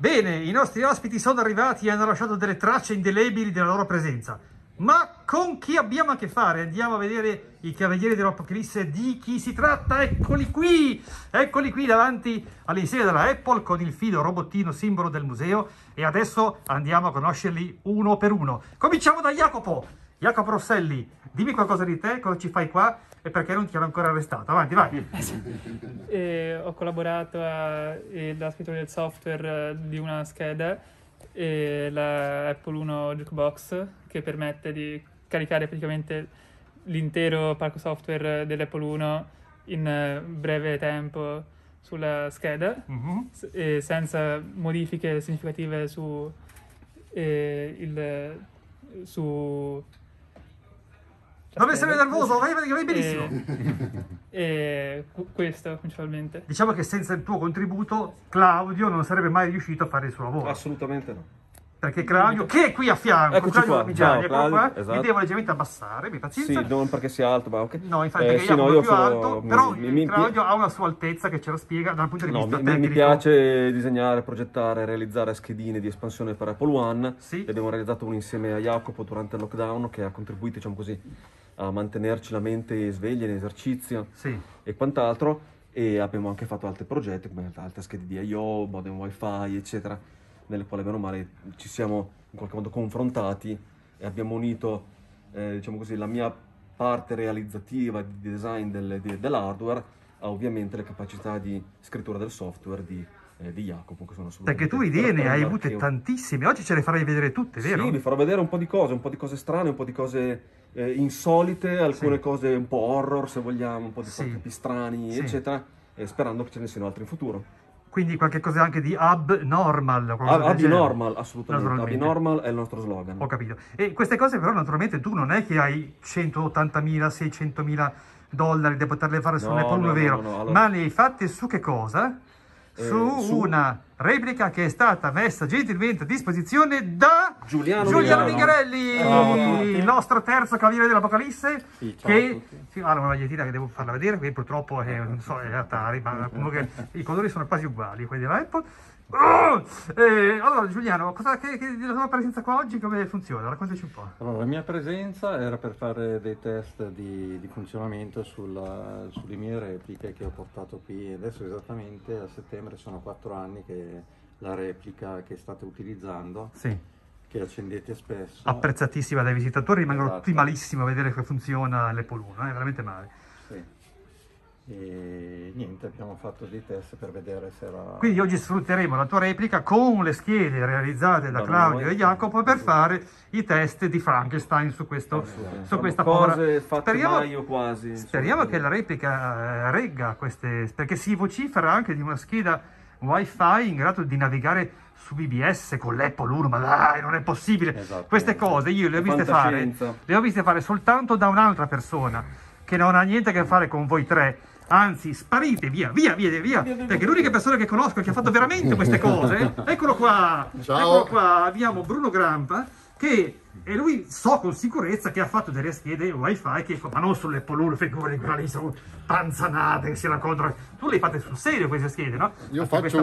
Bene, i nostri ospiti sono arrivati e hanno lasciato delle tracce indelebili della loro presenza. Ma con chi abbiamo a che fare? Andiamo a vedere i Cavalieri dell'Apocalisse. Di chi si tratta? Eccoli qui davanti all'insegna della Apple con il fido robottino simbolo del museo, e adesso andiamo a conoscerli uno per uno. Cominciamo da Jacopo Rosselli. Dimmi qualcosa di te, cosa ci fai qua e perché non ti hanno ancora arrestato. Avanti, vai. Ho collaborato alla scrittura del software di una scheda, la Apple 1 Jukebox, che permette di caricare praticamente l'intero parco software dell'Apple 1 in breve tempo sulla scheda, senza modifiche significative su Non essere nervoso, vai benissimo. Questo principalmente. Diciamo che senza il tuo contributo Claudio non sarebbe mai riuscito a fare il suo lavoro. Assolutamente no. Perché Claudio, che è qui a fianco, Eccoci Claudio qua. Parmigiani, Ciao, eccolo Claudio, qua, esatto. mi devo leggermente abbassare, mi pazienza. Sì, non perché sia alto, ma ok. No, infatti perché Jacopo io è più alto, però mi Claudio ha una sua altezza che ce la spiega dal punto di vista mi tecnico. piace disegnare, progettare, realizzare schedine di espansione per Apple One. Sì. E abbiamo realizzato uno insieme a Jacopo durante il lockdown, che ha contribuito, diciamo così, a mantenerci la mente sveglia in esercizio, Sì. e quant'altro. E abbiamo anche fatto altri progetti come altre schede di I/O, modem wifi, eccetera, nelle quali bene o male ci siamo in qualche modo confrontati e abbiamo unito, diciamo così, la mia parte realizzativa di design dell'hardware a ovviamente le capacità di scrittura del software di Jacopo, che sono assolutamente... Perché tu idee ne hai avute tantissime, oggi ce le farai vedere tutte, vero? Sì, vi farò vedere un po' di cose strane, un po' di cose insolite, alcune cose un po' horror se vogliamo, un po' di corpi strani, eccetera, e sperando che ce ne siano altri in futuro. Quindi qualche cosa anche di abnormal. Abnormal, assolutamente. Abnormal è il nostro slogan. Ho capito. E queste cose però naturalmente tu non è che hai 180.000, 600.000 dollari da poterle fare sull'Apple 1, vero? Allora... Ma le hai fatte su che cosa? Su una replica che è stata messa gentilmente a disposizione da Giuliano Mingherelli, il nostro terzo cavaliere dell'Apocalisse. Sì, ha una magliettina che devo farla vedere, che purtroppo è, non so, è Atari, ma comunque i colori sono quasi uguali, quelli dell'Apple. Allora Giuliano, la tua presenza qua oggi come funziona? Raccontaci un po'. Allora, la mia presenza era per fare dei test di funzionamento sulle mie repliche che ho portato qui. Adesso esattamente a settembre sono 4 anni che la replica che state utilizzando, che accendete spesso, apprezzatissima dai visitatori, rimangono tutti malissimo a vedere che funziona l'Apple 1, veramente male. E niente, abbiamo fatto dei test per vedere se era... Quindi oggi sfrutteremo la tua replica con le schede realizzate da Claudio e Jacopo per fare i test di Frankenstein su questa povera... Speriamo che la replica regga queste, perché si vocifera anche di una scheda wifi in grado di navigare su BBS con l'Apple 1, ma dai, non è possibile. Queste cose io le ho viste fare soltanto da un'altra persona che non ha niente a che fare con voi tre. Anzi, sparite, via, perché l'unica persona che conosco che ha fatto veramente queste cose, eccolo qua, abbiamo Bruno Grampa, che e lui so con sicurezza che ha fatto delle schede wifi ma non sulle Apple 1, figure quella lì sono panzanate che si raccontano. Tu le fate sul serio queste schede, no? Io ho fatto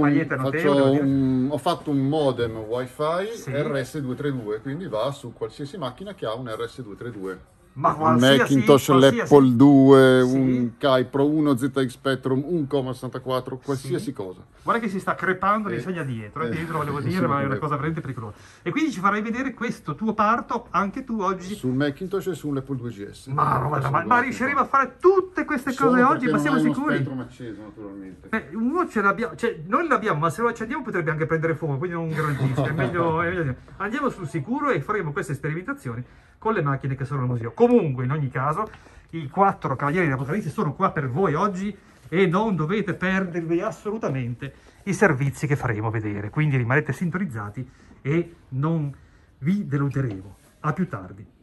un modem wifi RS232, quindi va su qualsiasi macchina che ha un RS232. Ma un Macintosh, l'Apple 2, un Kai Pro 1, ZX Spectrum, un Commodore 64, qualsiasi cosa. Guarda che si sta crepando l'insegna dietro, dietro volevo dire, ma è una cosa veramente pericolosa. E quindi ci farai vedere questo tuo parto anche tu oggi sul Macintosh e sull'Apple 2 GS. Ma riusciremo a fare tutte queste cose oggi, ma siamo sicuri? Spectrum acceso, naturalmente. Uno ce l'abbiamo, cioè noi l'abbiamo, ma se lo accendiamo potrebbe anche prendere fuoco, quindi non garantisco, è meglio andiamo sul sicuro e faremo queste sperimentazioni con le macchine che sono al museo. Comunque, in ogni caso, i 4 Cavalieri dell'Apocalisse sono qua per voi oggi e non dovete perdervi assolutamente i servizi che faremo vedere. Quindi rimanete sintonizzati e non vi deluderemo. A più tardi.